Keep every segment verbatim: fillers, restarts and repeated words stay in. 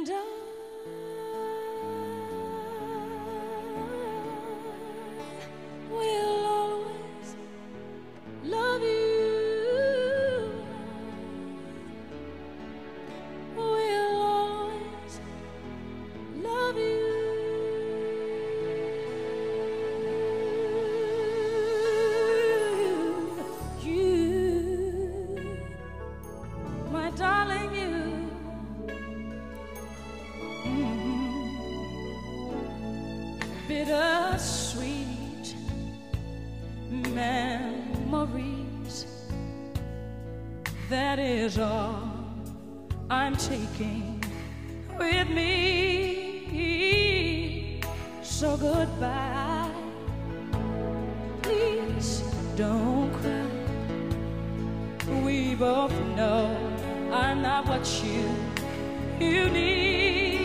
And I will always love you. Will always love you. You, my darling, you. Bittersweet memories, that is all I'm taking with me. So goodbye, please don't cry. We both know I'm not what you, you need.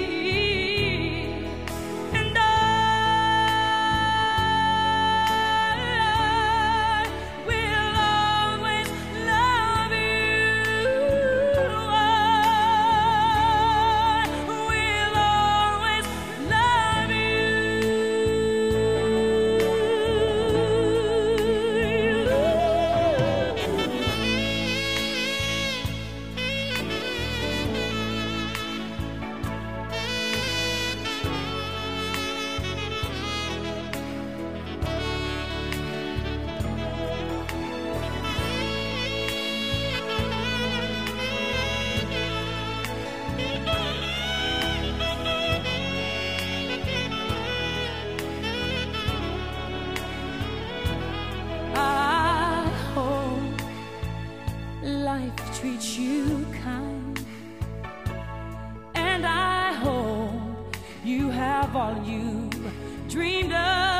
Life treats you kind, and I hope you have all you dreamed of.